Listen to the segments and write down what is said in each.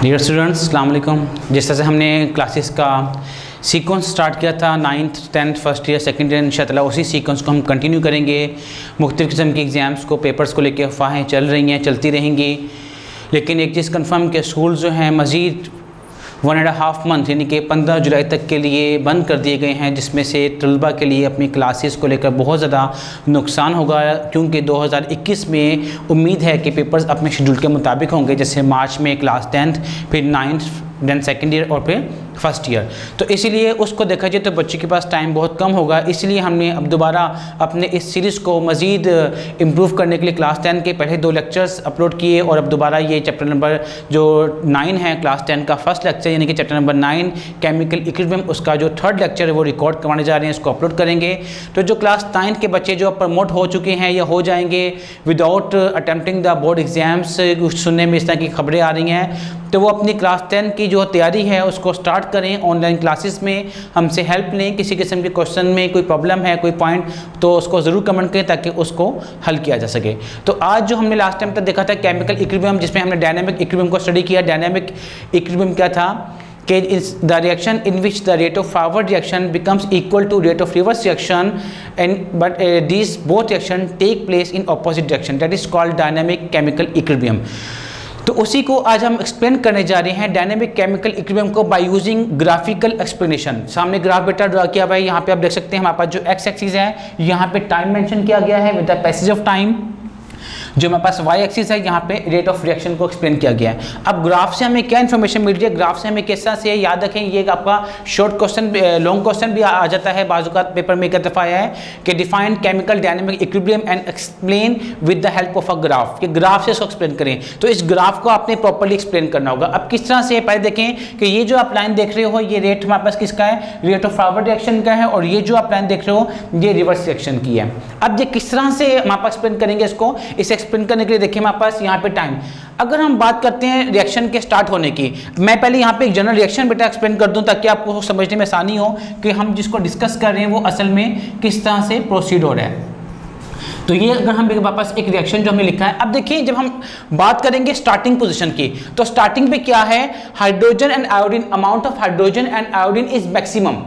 Dear students, अस्सलाम वालेकुम। जिस तरह से हमने क्लासेस का सीक्वेंस स्टार्ट किया था 9th 10th first year second year, इंशाअल्लाह उसी सीक्वेंस को हम कंटिन्यू करेंगे। मुख्तलिफ़ किस्म के एग्ज़ाम्स को पेपर्स को लेकर अफवाहें चल रही हैं, चलती रहेंगी, लेकिन एक चीज़ कन्फर्म कि स्कूल जो हैं मज़ीद 1.5 मंथ यानी कि 15 जुलाई तक के लिए बंद कर दिए गए हैं, जिसमें से तलबा के लिए अपनी क्लासेस को लेकर बहुत ज़्यादा नुकसान होगा, क्योंकि 2021 में उम्मीद है कि पेपर्स अपने शेड्यूल के मुताबिक होंगे, जैसे मार्च में क्लास 10th, फिर 9th, देन सेकेंड ईयर और फिर फर्स्ट ईयर। तो इसीलिए उसको देखा जाए तो बच्चे के पास टाइम बहुत कम होगा। इसलिए हमने अब दोबारा अपने इस सीरीज़ को मज़ीद इम्प्रूव करने के लिए क्लास 10 के पहले 2 लेक्चर्स अपलोड किए, और अब दोबारा ये चैप्टर नंबर जो 9 है क्लास 10 का फर्स्ट लेक्चर यानी कि चैप्टर नंबर 9 केमिकल इक्विलिब्रियम, उसका जो 3rd लेक्चर है वो रिकॉर्ड करवाने जा रहे हैं, इसको अपलोड करेंगे। तो जो क्लास 9 के बच्चे जो प्रमोट हो चुके हैं या हो जाएंगे without attempting the board exams, सुनने में इस तरह की खबरें आ रही हैं, तो वो अपनी क्लास 10 की जो तैयारी है उसको स्टार्ट करें। ऑनलाइन क्लासेस में हमसे हेल्प लें, किसी किस्म के क्वेश्चन में कोई प्रॉब्लम है, कोई पॉइंट, तो उसको ज़रूर कमेंट करें ताकि उसको हल किया जा सके। तो आज जो हमने लास्ट टाइम तक देखा था केमिकल इक्विलिब्रियम, जिसमें हमने डायनामिक इक्विलिब्रियम को स्टडी किया। डायनामिक इक्विलिब्रियम क्या था कि is the reaction in which the rate of forward reaction becomes equal to rate of reverse reaction, and but these both reaction take place in opposite direction, that is called dynamic chemical equilibrium. तो उसी को आज हम explain करने जा रहे हैं, dynamic chemical equilibrium को बाय यूजिंग ग्राफिकल एक्सप्लेनेशन। सामने ग्राफ बेटा ड्रा किया भाई, यहाँ पे आप देख सकते हैं हमारे पास जो एक्स एक्सिस है, यहाँ पे टाइम मेंशन किया गया है with the passage of time. जो हमारे पास वाई एक्सिस है, यहाँ पे रेट ऑफ रिएक्शन को एक्सप्लेन किया गया है। अब ग्राफ से हमें क्या इन्फॉर्मेशन मिल रही है, ग्राफ से हमें किस तरह से याद रखें, ये आपका शॉर्ट क्वेश्चन लॉन्ग क्वेश्चन भी आ जाता है बाजू का पेपर में। एक दफ़ा आया है कि define chemical dynamic equilibrium and explain with the help of a graph, कि ग्राफ से इसको एक्सप्लेन करें। तो इस ग्राफ को आपने प्रॉपरली एक्सप्लेन करना होगा। अब किस तरह से, पहले देखें कि ये जो आप लाइन देख रहे हो, ये रेट हमारे पास किसका है, रेट ऑफ फॉरवर्ड रिएक्शन का है, और ये जो आप लाइन देख रहे हो ये रिवर्स रिएक्शन की है। अब ये किस तरह से हमारे पास एक्सप्लेन करेंगे इसको, इसे एक्सप्लेन करने के लिए देखिए हमारे पास यहाँ पे टाइम। अगर हम बात करते हैं रिएक्शन के स्टार्ट होने की, मैं पहले यहाँ पे एक जनरल रिएक्शन बेटा एक्सप्लेन कर दूं ताकि आपको समझने में आसानी हो कि हम जिसको डिस्कस कर रहे हैं वो असल में किस तरह से प्रोसीड हो रहा है। तो ये अगर हम वापस एक रिएक्शन जो हमने लिखा है, अब देखिए जब हम बात करेंगे स्टार्टिंग पोजीशन की, तो स्टार्टिंग पे क्या है, hydrogen and iodine, amount of hydrogen and iodine is maximum.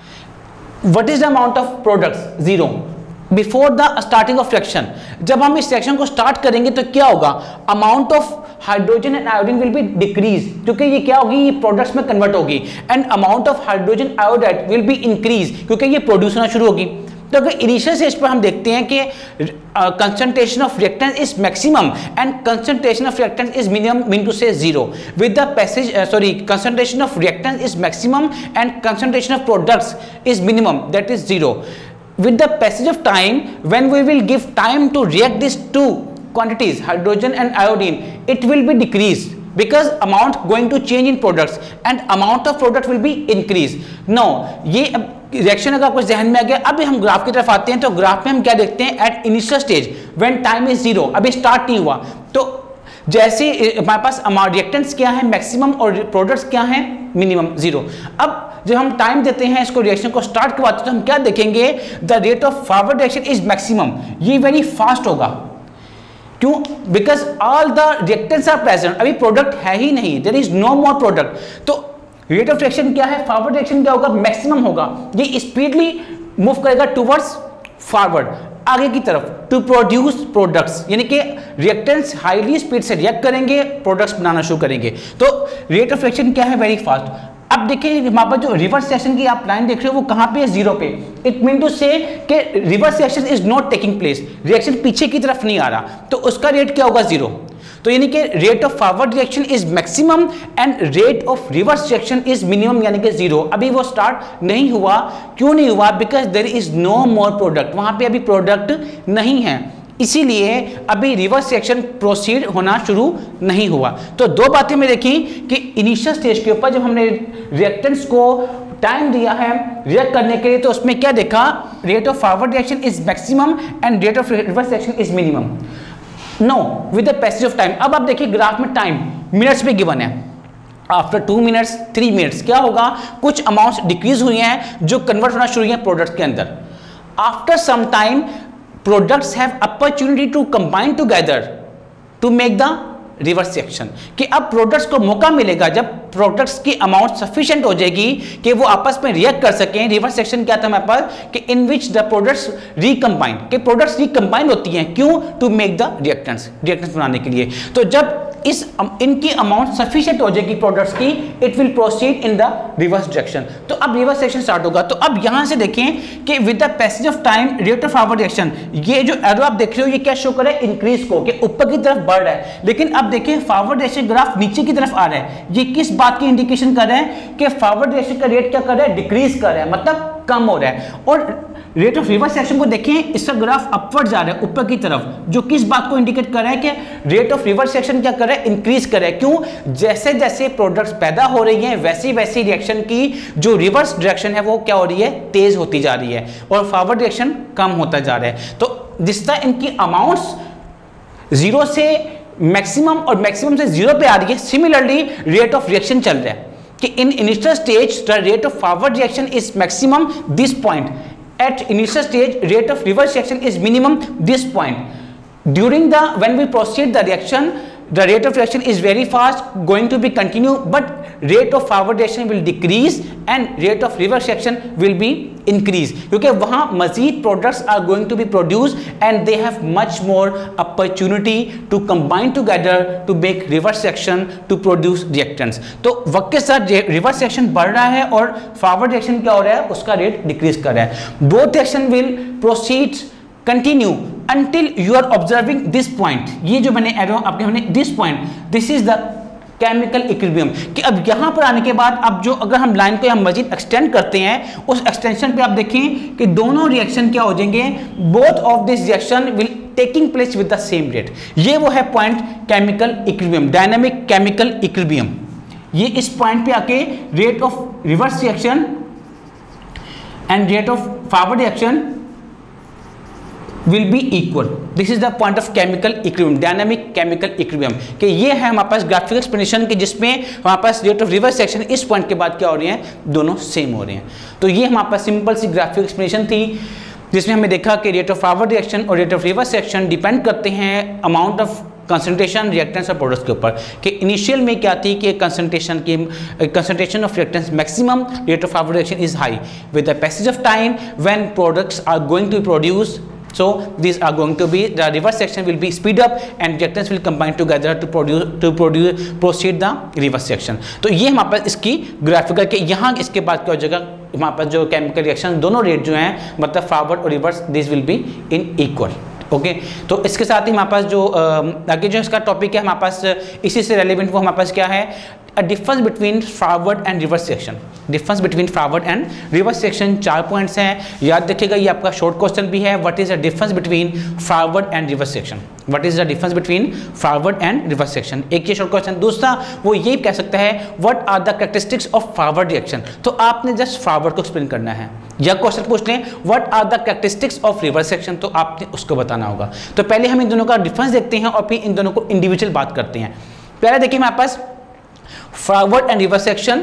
What is the amount of products, 0 before the starting of reaction. जब हम इस रिएक्शन को स्टार्ट करेंगे तो क्या होगा, amount of hydrogen and iodine will be decrease, क्योंकि ये क्या होगी, ये प्रोडक्ट्स में कन्वर्ट होगी, and amount of hydrogen iodide will be increase, क्योंकि ये प्रोड्यूस होना शुरू होगी। तो अगर इनिशियल स्टेज पर हम देखते हैं कि concentration of reactant is maximum and concentration of reactant is minimum, mean to से 0 with the passage concentration of reactant is maximum and concentration of products is minimum, that is 0. With the passage of time, when we will give time to react these two quantities, hydrogen and iodine, it will be decreased because amount going to change in products and amount of product will be increased. Now, ये reaction अगर आपको जहन में आ गया, अब हम graph की तरफ आते हैं। तो ग्राफ में हम क्या देखते हैं, at initial stage when time is 0, अभी स्टार्ट नहीं हुआ, तो जैसे हमारे पास रिएक्टेंट्स क्या है मैक्सिमम और प्रोडक्ट्स क्या हैं मिनिमम, 0। अब जब हम टाइम देते हैं इसको, रिएक्शन को स्टार्ट करवाते हैं, तो हम क्या देखेंगे, the rate of forward reaction is maximum, ये वेरी फास्ट होगा। क्यों, because all the reactants are present, अभी प्रोडक्ट है ही नहीं, there is no more product. तो रेट ऑफ रिएक्शन क्या है, फॉरवर्ड रिएक्शन क्या होगा, मैक्सिमम होगा, ये स्पीडली मूव करेगा टूवर्ड्स फॉरवर्ड, आगे की तरफ, टू प्रोड्यूस प्रोडक्ट्स, यानी कि रिएक्टेंट्स हाईली स्पीड से रिएक्ट करेंगे, प्रोडक्ट्स बनाना शुरू करेंगे। तो रेट ऑफ रिएक्शन क्या है, वेरी फास्ट। अब देखिए हमारे पास जो रिवर्स रिएक्शन की आप लाइन देख रहे हो वो कहाँ पे है, 0 पे। इट मीन टू से कि reverse reaction is not taking place, reaction पीछे की तरफ नहीं आ रहा, तो उसका रेट क्या होगा, 0। तो यानी कि rate of forward reaction is maximum and rate of reverse reaction is minimum, यानी कि 0। अभी वो स्टार्ट नहीं हुआ, क्यों नहीं हुआ, because there is no more product, वहां पे अभी प्रोडक्ट नहीं है, इसीलिए अभी रिवर्स रिएक्शन प्रोसीड होना शुरू नहीं हुआ। तो 2 बातें में देखी कि इनिशियल स्टेज के ऊपर जब हमने रिएक्टेंट्स को टाइम दिया है रिएक्ट करने के लिए, तो उसमें क्या देखा, rate of forward reaction is maximum and rate of reverse reaction is minimum. No with the passage of time. अब आप देखिए ग्राफ में टाइम मिनट्स में गिवन है, आफ्टर 2 मिनट्स 3 मिनट्स क्या होगा, कुछ अमाउंट्स डिक्रीज हुई हैं जो कन्वर्ट होना शुरू हुई हैं प्रोडक्ट्स के अंदर। After some time products have opportunity to combine together to make the reverse reaction, कि अब प्रोडक्ट्स को मौका मिलेगा जब प्रोडक्ट्स की अमाउंट सफिशिएंट हो जाएगी कि वो आपस में रिएक्ट कर सकें। रिवर्स रिएक्शन क्या था हमारे पास कि इन विच द प्रोडक्ट्स रिकंबाइन, कि प्रोडक्ट्स रिकंबाइन होती हैं, क्यों? To make the reactants, reactants बनाने के लिए। तो जब इनकी अमाउंट सफिशिएंट हो जाएगी प्रोडक्ट्स की, it will proceed in the reverse direction. तो अब रिवर्स रिएक्शन स्टार्ट होगा। तो अब यहां से देखें कि with the passage of time rate of forward reaction, ये जो एरो आप देख रहे हो ये क्या शो कर रहा है? इंक्रीज को, कि ऊपर की तरफ बढ़ रहा है। लेकिन अब देखिए फॉरवर्ड रिएक्शन ग्राफ नीचे की तरफ आ रहा है। ये किस बात की इंडिकेशन कर रहा है? कि फॉरवर्ड रिएक्शन का रेट क्या कर रहा है? डिक्रीज कर रहा है, मतलब कम हो रहा है। और रेट ऑफ रिवर्स रिएक्शन को देखें, इसका ग्राफ अपवर्ड जा रहा है, ऊपर की तरफ, जो किस बात को इंडिकेट कर रहा है कि रेट ऑफ रिवर्स रिएक्शन क्या कर रहा है? इंक्रीज कर रहा है। क्यों? जैसे जैसे प्रोडक्ट्स पैदा हो रही हैं वैसी वैसी रिएक्शन की जो रिवर्स डायरेक्शन है वो क्या हो रही है? तेज होती जा रही है, और फॉरवर्ड रिएक्शन कम होता जा रहा है। तो जिस तरह इनकी अमाउंट्स जीरो से मैक्सिमम और मैक्सिमम से जीरो पे आ रही है, सिमिलरली रेट ऑफ रिएक्शन चल रहा है कि in initial stage the rate of forward reaction is maximum this point, at initial stage rate of reverse reaction is minimum this point. During the when we proceed the reaction, the rate of reaction is very fast, going to be continue, but rate of forward reaction will decrease and rate of reverse reaction will be increase, क्योंकि वहाँ मजीद products are going to be produced and they have much more opportunity to combine together to make reverse reaction to produce reactants. तो वक्त के साथ reverse reaction बढ़ रहा है और forward reaction क्या हो रहा है? उसका रेट डिक्रीज कर रहा है। Both reaction will proceed continue until you are observing this point. ये जो मैंने एरो आपके हमने this point, this is the chemical equilibrium, कि अब यहां पर आने के बाद अब जो अगर हम लाइन को हम मजीद एक्सटेंड करते हैं, उस एक्सटेंशन पे आप देखें कि दोनों रिएक्शन क्या हो जाएंगे? Both of this reaction will taking place with the same rate. ये वो है point chemical equilibrium, dynamic chemical equilibrium. ये इस पॉइंट पे आके rate of reverse reaction and rate of forward reaction will be equal. This is the point of chemical equilibrium, dynamic chemical equilibrium, कि ये है हमारे पास ग्राफिकल एक्सप्लेनेशन कि जिसमें हमारे पास रेट ऑफ रिवर्स रिएक्शन इस पॉइंट के बाद क्या हो रही है? दोनों सेम हो रहे हैं। तो ये हमारे पास सिंपल सी ग्राफिकल एक्सप्लेनेशन थी जिसमें हमने देखा कि रेट ऑफ फॉरवर्ड रिएक्शन और rate of reverse reaction depend करते हैं अमाउंट ऑफ कंसंट्रेशन रिएक्टेंट्स और प्रोडक्ट्स के ऊपर। कि इनिशियल में क्या थी कि concentration of reactants maximum, rate of forward reaction is high. With the passage of time when products are going to produce, so these are going to be the reverse reaction will be speed up and reactants will combine together to proceed the reverse reaction. तो ये हमारे पास इसकी graphical के यहाँ इसके बाद क्या हो जाएगा? हमारे पास जो केमिकल रिएक्शन दोनों रेट जो हैं मतलब फॉरवर्ड और reverse, this will be in equal. Okay, तो इसके साथ ही हमारे पास जो आगे जो इसका टॉपिक है हमारे पास इसी से रेलिवेंट वो हमारे पास क्या है? A difference between forward and reverse reaction. Difference between forward and reverse reaction 4 points हैं, याद रखिएगा। ये आपका शॉर्ट क्वेश्चन भी है। What is the difference between forward and reverse reaction? What is the difference between forward and reverse reaction? एक ये short question. दूसरा वो ये कह सकता है what are the characteristics of forward reaction? तो आपने जस्ट फॉरवर्ड को एक्सप्लेन करना है। या क्वेश्चन पूछ लें what are the characteristics of reverse reaction, तो आपने उसको बताना होगा। तो पहले हम इन दोनों का डिफरेंस देखते हैं और फिर इन दोनों को इंडिविजुअल बात करते हैं। पहले देखिए हमारे पास फॉरवर्ड एंड रिवर्स रिएक्शन,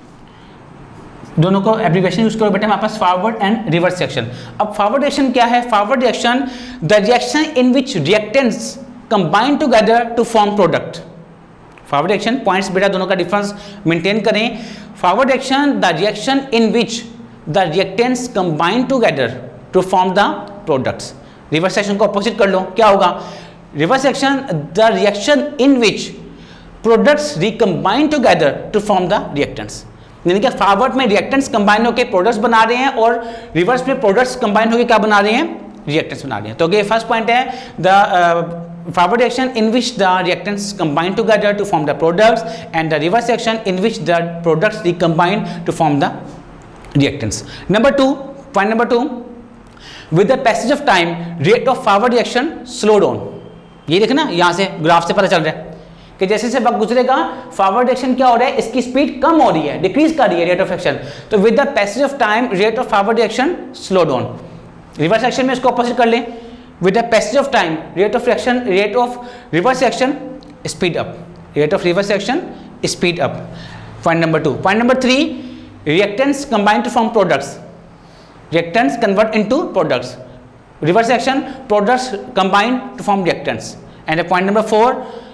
दोनों को एब्रिविएशन यूज करो बेटा हमारे पास फॉरवर्ड एंड रिवर्स रिएक्शन। अब फॉरवर्ड रिएक्शन क्या है? Forward reaction the reaction in which reactants combine together to form product. Forward reaction points बेटा दोनों का डिफरेंस मेंटेन करें। Forward reaction the reaction in which the reactants combine together to form the products. Reverse reaction को opposite कर लो, क्या होगा? Reverse reaction the reaction in which products recombine together to form the reactants. यानी कि forward में reactants combine होकर products बना रहे हैं और रिवर्स में प्रोडक्ट्स कंबाइन होकर क्या बना रहे हैं? रिएक्टेंट्स बना रहे हैं। तो ये फर्स्ट पॉइंट है, the forward reaction in which the reactants combine together to form the products and the reverse reaction in which the products recombine to form the reactants. Point number two, with the passage of time rate of forward reaction slow down. ये देखना यहाँ से graph से पता चल रहा है कि जैसे जैसे वक्त गुजरेगा फॉरवर्ड रिएक्शन क्या हो रहा है? इसकी स्पीड कम हो रही है, डिक्रीज कर रही है रेट ऑफ रिएक्शन। तो with the passage of time rate of forward reaction slow down. Reverse reaction में इसको अपोजिट कर लें, with the passage of time rate of reaction, rate of reverse reaction speed up, rate of reverse reaction speed up. Point number 2। Point number 3, reactants combine to form products, reactants convert into products. Reverse reaction products combine to form reactants. And point number 4,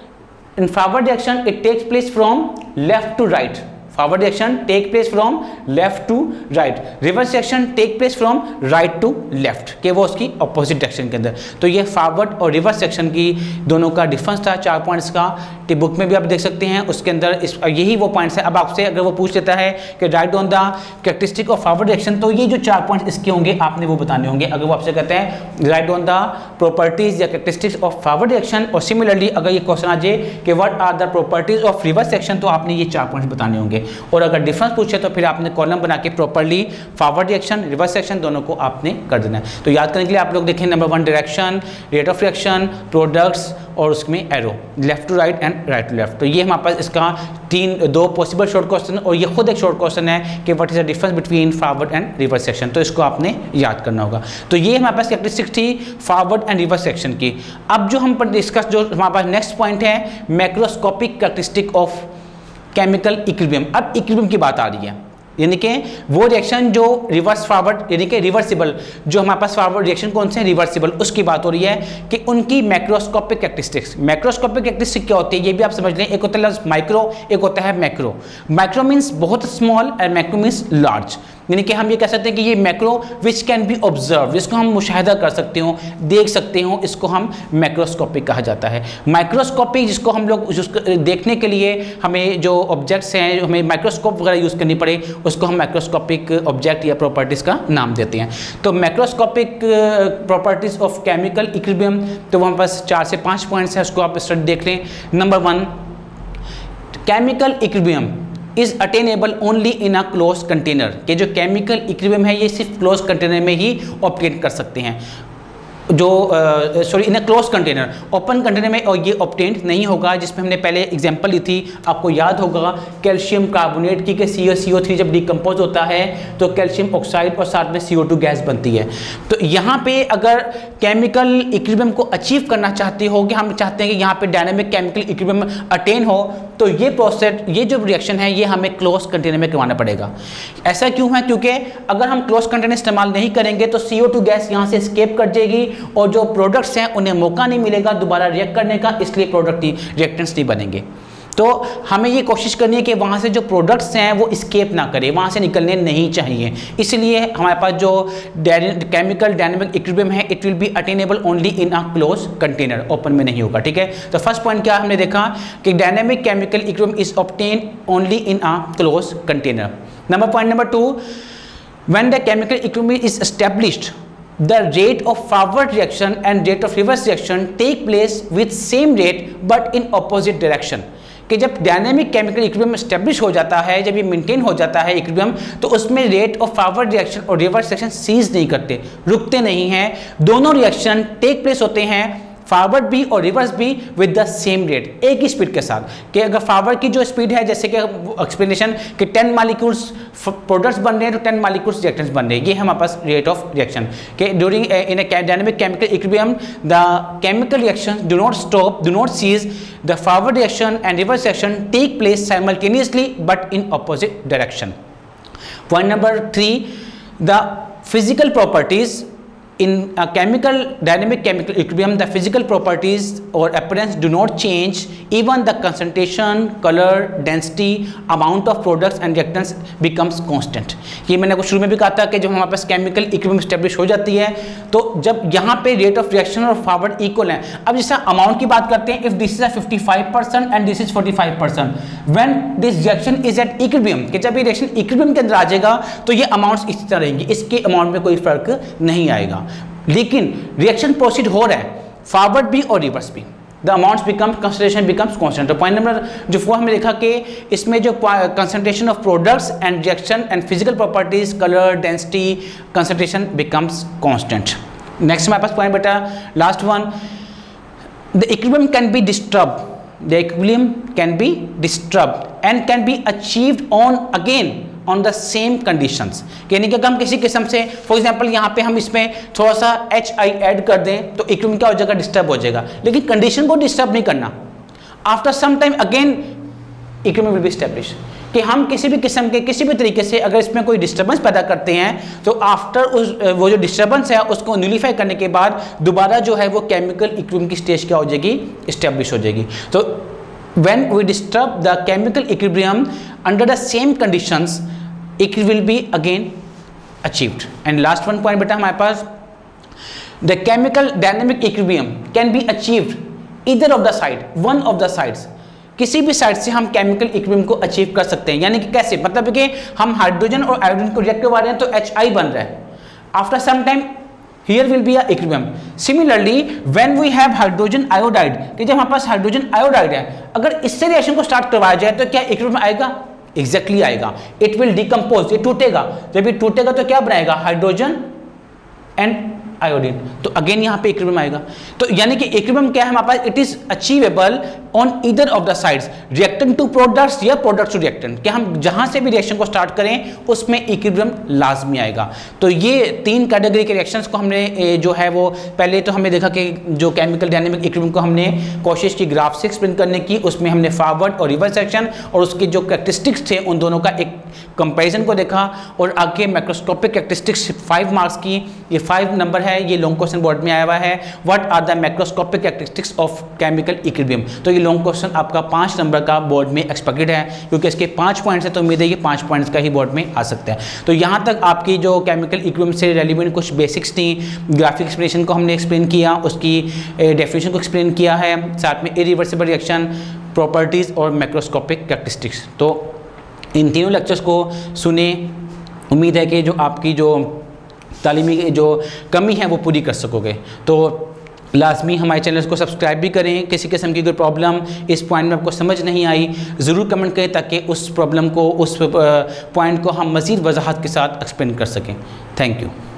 in forward reaction it takes place from left to right, forward reaction take place from left to right, reverse reaction take place from right to left, कि वो उसकी opposite direction के अंदर। तो ये forward और reverse reaction की दोनों का डिफरेंस था 4 पॉइंट्स का। बुक में भी आप देख सकते हैं, उसके अंदर यही वो पॉइंट्स है। अब आपसे अगर वो पूछ लेता है कि write on the characteristic of forward reaction, तो ये जो 4 पॉइंट्स इसके होंगे आपने वो बताने होंगे। अगर वो आपसे कहते हैं राइट ऑन द प्रॉपर्टीज या कैरेक्टरिस्टिक्स ऑफ फॉरवर्ड रिएक्शन, और सिमिलरली अगर ये क्वेश्चन आ जाए कि what are the properties of reverse reaction, तो आपने ये 4 पॉइंट्स बताने होंगे। और अगर डिफरेंस पूछे तो फिर आपने कॉलम बना के properly forward reaction, reverse reaction दोनों को आपने कर देना है। तो याद करने के लिए आप लोग देखें, number 1 direction, rate of reaction, products, और उसमें arrow left to right and right to left. तो ये हमारे पास इसका 2 पॉसिबल शॉर्ट क्वेश्चन, और ये खुद एक शॉर्ट क्वेश्चन है कि what is the difference between forward and reverse section. तो इसको आपने याद करना होगा। तो ये हमारे पास कैरेक्टरिस्टिक्स थी फॉरवर्ड एंड रिवर्स सेक्शन की। अब जो हम डिस्कस, जो हमारे पास नेक्स्ट पॉइंट है, macroscopic characteristic of chemical equilibrium. अब इक्विलिब्रियम की बात आ रही है, यानी कि वो रिएक्शन जो रिवर्स फॉरवर्ड, यानी कि रिवर्सिबल, जो हमारे पास फॉरवर्ड रिएक्शन कौन से हैं, रिवर्सिबल, उसकी बात हो रही है कि उनकी मैक्रोस्कोपिक कैरेक्टरिस्टिक्स। मैक्रोस्कोपिक कैरेक्टरिस्टिक क्या होती है ये भी आप समझ लें। एक होता है माइक्रो, एक होता है मैक्रो। माइक्रो मीन्स बहुत स्मॉल और मैक्रो मीन्स लार्ज, यानी कि हम ये कह सकते हैं कि ये macro which can be observe, जिसको हम मुशाहिदा कर सकते हो, देख सकते हो, इसको हम मैक्रोस्कोपिक कहा जाता है। माइक्रोस्कोपिक जिसको हम लोग देखने के लिए हमें जो ऑब्जेक्ट्स हैं, हमें माइक्रोस्कोप वगैरह यूज़ करनी पड़े, उसको हम माइक्रोस्कोपिक ऑब्जेक्ट या प्रॉपर्टीज़ का नाम देते हैं। तो macroscopic properties of chemical equilibrium, तो वहाँ पास 4 से 5 पॉइंट्स हैं, उसको आप स्टडी देख लें। Number 1, chemical equilibrium is attainable only in a close container, कि जो केमिकल इक्विलिब्रियम है ये सिर्फ क्लोज कंटेनर में ही ऑब्टेन कर सकते हैं, जो sorry in a close container, open container में और ये ऑब्टेन नहीं होगा। जिसमें हमने पहले एग्जांपल ली थी, आपको याद होगा कैल्शियम कार्बोनेट की, कि CO3 जब डिकम्पोज होता है तो कैल्शियम ऑक्साइड और साथ में CO2 गैस बनती है। तो यहाँ पे अगर केमिकल इक्विलिब्रियम को अचीव करना चाहते हो, कि हम चाहते हैं कि यहाँ पे डायनामिक केमिकल इक्विलिब्रियम अटेन हो, तो ये प्रोसेस, ये जो रिएक्शन है ये हमें क्लोज कंटेनर में करवाना पड़ेगा। ऐसा क्यों है? क्योंकि अगर हम क्लोज कंटेनर इस्तेमाल नहीं करेंगे तो CO2 गैस यहाँ से एस्केप कर जाएगी, और जो प्रोडक्ट्स हैं उन्हें मौका नहीं मिलेगा दोबारा रिएक्ट करने का, इसलिए प्रोडक्ट रिएक्टेंट्स नहीं बनेंगे। तो हमें ये कोशिश करनी है कि वहाँ से जो प्रोडक्ट्स हैं वो एस्केप ना करें, वहाँ से निकलने नहीं चाहिए। इसलिए हमारे पास जो केमिकल डायनामिक इक्विलिब्रियम है, it will be attainable only in a close container, open में नहीं होगा। ठीक है, तो फर्स्ट पॉइंट क्या हमने देखा कि dynamic chemical equilibrium is obtain only in a close container. Point number 2, when the chemical equilibrium is established, the rate of forward reaction and rate of reverse reaction take place with same rate but in opposite direction। कि जब dynamic chemical equilibrium establish हो जाता है, जब ये maintain हो जाता है इक्विलिब्रियम, तो उसमें रेट ऑफ फॉरवर्ड रिएक्शन और रिवर्स रिएक्शन सीज नहीं करते, रुकते नहीं हैं, दोनों रिएक्शन टेक प्लेस होते हैं, फॉरवर्ड भी और रिवर्स भी विद द सेम रेट, एक ही स्पीड के साथ। कि अगर फॉरवर्ड की जो स्पीड है, जैसे कि एक्सप्लेनेशन कि 10 मॉलिक्यूल्स प्रोडक्ट्स बन रहे हैं तो 10 मॉलिक्यूल्स रिएक्टेंट्स बन रहे हैं, ये है हमारे पास रेट ऑफ रिएक्शन। कि during in a dynamic chemical equilibrium the chemical reactions do not stop, do not cease, the forward reaction and reverse reaction take place simultaneously but in opposite direction. Point number 3, the physical properties in a chemical dynamic chemical equilibrium, the physical properties or appearance do not change, even the concentration, color, density, amount of products and reactants becomes constant। ये मैंने आपको शुरू में भी कहा था कि जब हमारे पास केमिकल इक्विलिब्रियम एस्टेब्लिश हो जाती है, तो जब यहाँ पे रेट ऑफ रिएक्शन और फॉरवर्ड इक्वल है। अब जैसा अमाउंट की बात करते हैं, if this is 55% and this is 45%, when this reaction is at equilibrium, कि जब ये रिएक्शन इक्विलिब्रियम के अंदर आ जाएगा तो ये अमाउंट्स इसी तरह रहेंगी, इसके अमाउंट में कोई फर्क नहीं आएगा। लेकिन रिएक्शन प्रोसीड हो रहा है फॉरवर्ड भी और रिवर्स भी, the amounts become, concentration becomes constant. तो पॉइंट नंबर जो 4 हमने देखा कि इसमें जो concentration of products and reaction and physical properties, colour, density, concentration becomes constant. Next हमारे पास पॉइंट बेटा last one, the equilibrium can be disturb, the equilibrium can be disturb and can be achieved on again on the same conditions. यानी कि हम किसी किस्म से, for example यहाँ पे हम इसमें थोड़ा सा HI ऐड कर दें तो इक्विलिब्रियम क्या हो जाएगा, डिस्टर्ब हो जाएगा, लेकिन कंडीशन को डिस्टर्ब नहीं करना। After some time again equilibrium will be establish, कि हम किसी भी किस्म के किसी भी तरीके से अगर इसमें कोई डिस्टर्बेंस पैदा करते हैं तो आफ्टर उस वो जो डिस्टर्बेंस है उसको न्यूलिफाई करने के बाद दोबारा जो है वो केमिकल इक्विलिब्रियम की स्टेज क्या हो जाएगी, एस्टैब्लिश हो जाएगी। तो when we disturb the chemical equilibrium under the same conditions it will be again achieved. And last one point बेटा हमारे पास, the chemical dynamic equilibrium can be achieved either of the side, one of the sides, किसी भी side से हम chemical equilibrium को achieve कर सकते हैं। यानी कि कैसे, मतलब कि हम हाइड्रोजन और आयोडीन को रिएक्ट करवा रहे हैं तो HI बन रहा है, after some time here will be a equilibrium. Similarly when we have hydrogen iodide, कि जब हमारे पास हाइड्रोजन आयोडाइड है, अगर इससे रिएक्शन को स्टार्ट करवाया जाए तो क्या इक्विलिब्रियम आएगा? एग्जैक्टली आएगा। इट विल डिकम्पोज, ये टूटेगा, जब ये टूटेगा तो क्या बनाएगा? हाइड्रोजन एंड आयोडीन, तो अगेन यहाँ पे इक्विलिब्रियम आएगा। तो यानी कि इक्विलिब्रियम क्या है हमारे पास? It is achievable on either of the sides, reactant to products या प्रोडक्ट्स टू रिएक्टेंट, कि हम जहाँ से भी रिएक्शन को स्टार्ट करें उसमें इक्विलिब्रियम लाजमी आएगा। तो ये 3 कैटेगरी के रिएक्शंस को हमने जो है वो पहले तो हमने देखा कि जो केमिकल डायनेमिक इक्विलिब्रियम को हमने कोशिश की ग्राफ से एक्सप्लेन करने की, उसमें हमने फॉरवर्ड और रिवर्स सेक्शन और उसके जो कैरेक्टरिस्टिक्स थे उन दोनों का एक कंपैरिजन को देखा, और आगे मैक्रोस्कोपिक कैरेक्टरिस्टिक्स 5 मार्क्स की, ये 5 नंबर है, ये लॉन्ग क्वेश्चन बोर्ड में आया हुआ है। What are the macroscopic characteristics of chemical equilibrium, तो ये लॉन्ग क्वेश्चन आपका 5 नंबर का बोर्ड में एक्सपेक्टेड है, क्योंकि इसके 5 पॉइंट्स है तो उम्मीद है ये 5 पॉइंट्स का ही बोर्ड में आ सकता है। तो यहाँ तक आपकी जो केमिकल इक्विलिब्रियम से रेलिवेंट कुछ बेसिक्स थी, ग्राफिक एक्सप्लेनेशन को हमने एक्सप्लेन किया, उसकी डेफिनेशन को एक्सप्लेन किया है, साथ में इरिवर्सिबल रिएक्शन, प्रॉपर्टीज़ और मैक्रोस्कोपिक कैरेक्टरिस्टिक्स। तो इन तीनों लेक्चर्स को सुने, उम्मीद है कि जो आपकी जो तालीमी जो कमी है वो पूरी कर सकोगे। तो लाजमी हमारे चैनल को सब्सक्राइब भी करें। किसी किस्म की कोई प्रॉब्लम इस पॉइंट में आपको समझ नहीं आई ज़रूर कमेंट करें, ताकि उस प्रॉब्लम को, उस पॉइंट को हम मज़ीद वजाहत के साथ एक्सप्लेन कर सकें। Thank you.